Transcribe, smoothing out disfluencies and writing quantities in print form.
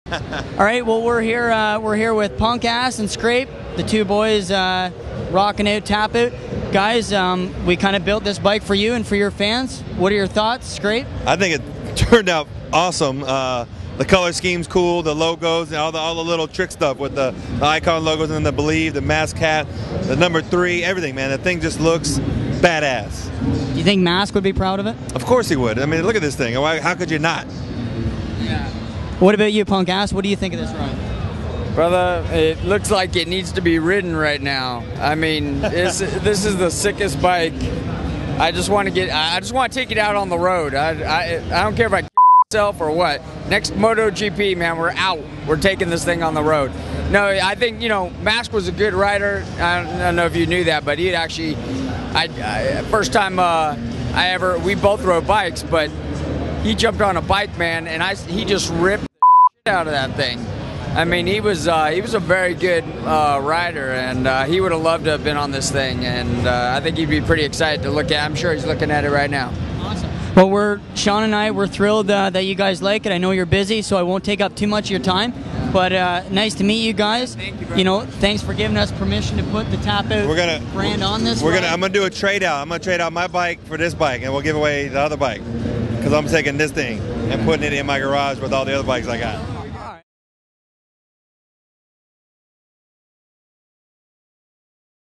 All right, well we're here with Punk Ass and Scrape, the two boys rocking out Tap Out. Guys, we kind of built this bike for you and for your fans. What are your thoughts, Scrape? I think it turned out awesome. The color scheme's cool, the logos, and all the little trick stuff with the icon logos and the Believe, the Mask hat, the number 3, everything, man. The thing just looks badass. Do you think Mask would be proud of it? Of course he would. I mean, look at this thing. How could you not? Yeah. What about you, Punk Ass? What do you think of this ride? Brother, it looks like it needs to be ridden right now. I mean, this is the sickest bike. I just want to take it out on the road. I don't care if I myself or what. Next MotoGP, man, we're out. We're taking this thing on the road. No, I think, Mask was a good rider. I don't know if you knew that, but he had actually, first time we both rode bikes, but he jumped on a bike, man, and he just ripped the shit out of that thing. I mean, he was a very good rider, and he would have loved to have been on this thing, and I think he'd be pretty excited to look at. I'm sure he's looking at it right now. Awesome. Well, Sean and I, we're thrilled that you guys like it. I know you're busy, so I won't take up too much of your time. But nice to meet you guys. Thank you, thanks for giving us permission to put the Tap Out brand on this. I'm gonna do a trade out. I'm gonna trade out my bike for this bike, and we'll give away the other bike because I'm taking this thing and putting it in my garage with all the other bikes I got.